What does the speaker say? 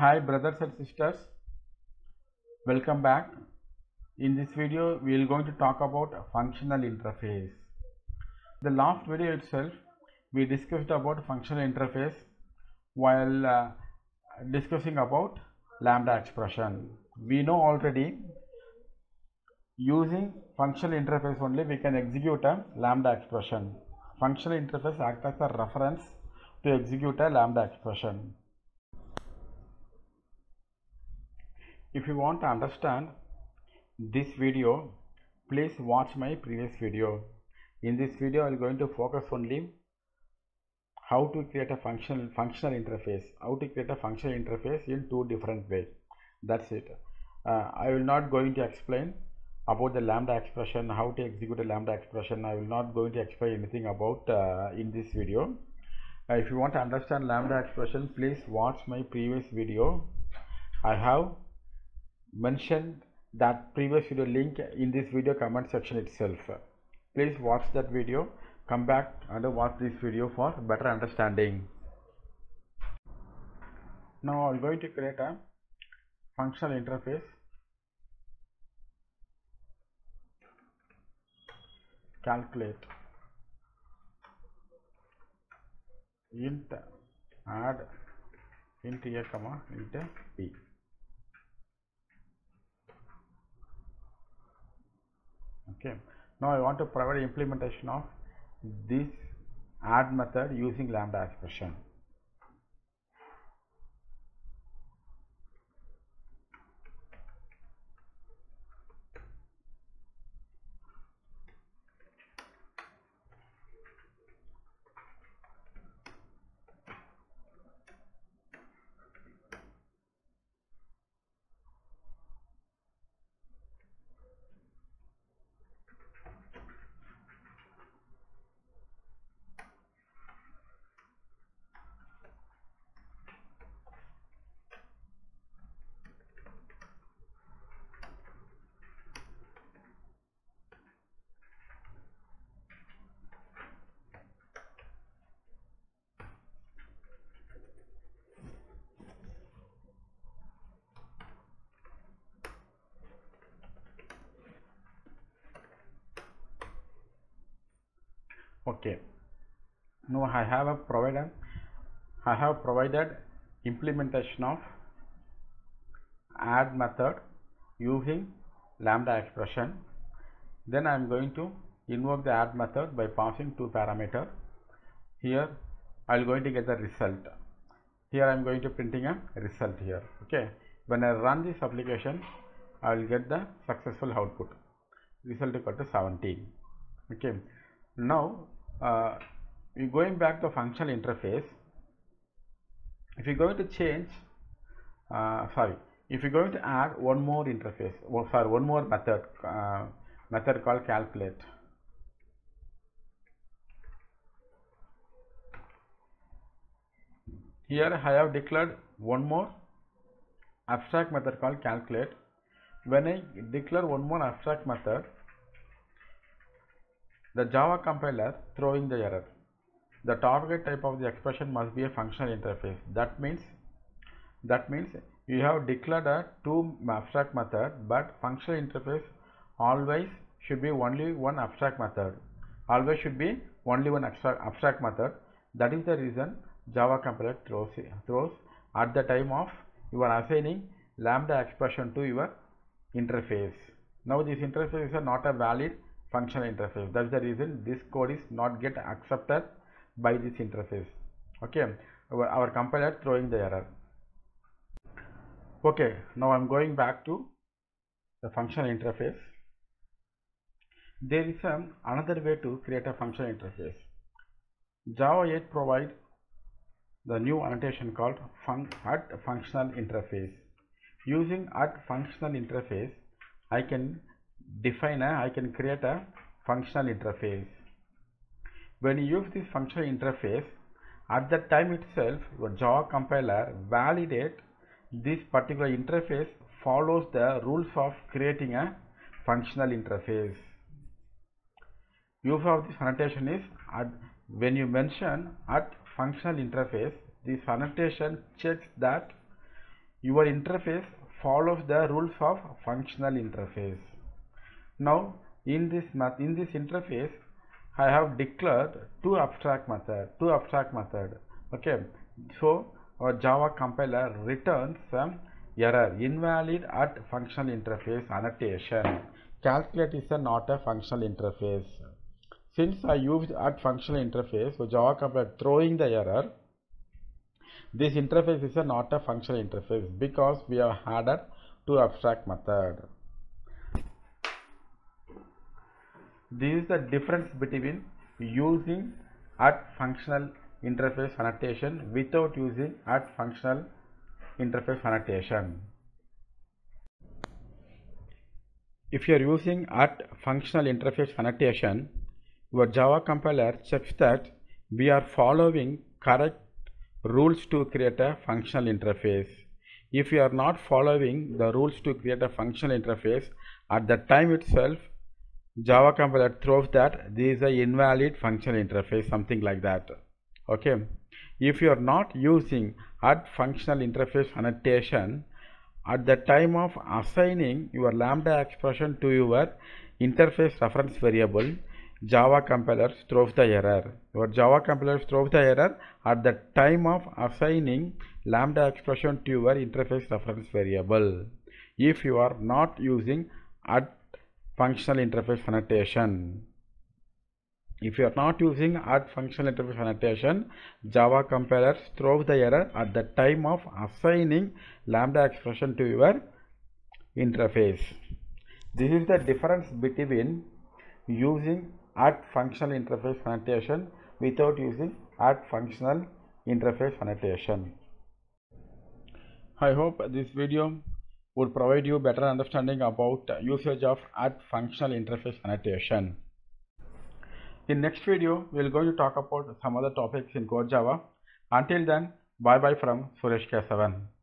Hi brothers and sisters, welcome back. In this video we are going to talk about functional interface. The last video itself we discussed about functional interface while discussing about lambda expression. We know already using functional interface only we can execute a lambda expression. Functional interface acts as a reference to execute a lambda expression. If you want to understand this video, please watch my previous video. In this video, I am going to focus only how to create a functional interface. How to create a functional interface in two different ways. That's it. I will not going to explain about the lambda expression, how to execute a lambda expression. I will not going to explain anything about in this video. If you want to understand lambda expression, please watch my previous video. I have mentioned that previous video link in this video comment section itself. Please watch that video, come back and watch this video for better understanding. Now I am going to create a functional interface. Calculate int add int a comma int b. Okay, now I want to provide implementation of this add method using lambda expression. Okay, now I have provided implementation of add method using lambda expression. Then I am going to invoke the add method by passing two parameters. Here I am going to get the result. Here I am going to printing a result here. Okay, when I run this application I will get the successful output. Result equal to 17. Okay, now we going back to functional interface. If you are going to change if you are going to add one more interface, one more method method called calculate. Here I have declared one more abstract method called calculate. When I declare one more abstract method, the Java compiler throwing the error. The target type of the expression must be a functional interface. That means you have declared a two abstract method, but functional interface always should be only one abstract method. Always should be only one abstract method. That is the reason Java compiler throws at the time of you are assigning lambda expression to your interface. Now this interface is not a valid functional interface. That's the reason this code is not get accepted by this interface. Okay, our compiler throwing the error. Okay, now I am going back to the functional interface. There is another way to create a functional interface. Java 8 provides the new annotation called functional interface. Using functional interface, I can create a functional interface. When you use this functional interface, at that time itself your Java compiler validate this particular interface follows the rules of creating a functional interface. Use of this annotation is when you mention functional interface, this annotation checks that your interface follows the rules of functional interface. Now in this interface I have declared two abstract method. Okay, so our Java compiler returns some error invalid at functional interface annotation. Calculate is not a functional interface. Since I used at functional interface, so Java compiler throwing the error. This interface is not a functional interface because we have added two abstract method. This is the difference between using at functional interface annotation without using at functional interface annotation. If you are using at functional interface annotation, your Java compiler checks that we are following correct rules to create a functional interface. If you are not following the rules to create a functional interface, at the time itself Java compiler throws that this is an invalid functional interface, something like that. Okay, if you are not using at functional interface annotation, at the time of assigning your lambda expression to your interface reference variable, Java compiler throws the error. Your Java compiler throws the error at the time of assigning lambda expression to your interface reference variable. If you are not using at functional interface annotation. If you are not using at functional interface annotation, Java compiler throws the error at the time of assigning lambda expression to your interface. This is the difference between using at functional interface annotation without using at functional interface annotation. I hope this video would provide you better understanding about usage of at functional interface annotation. In next video, we are going to talk about some other topics in core Java. Until then, bye bye from Suresh Kesavan.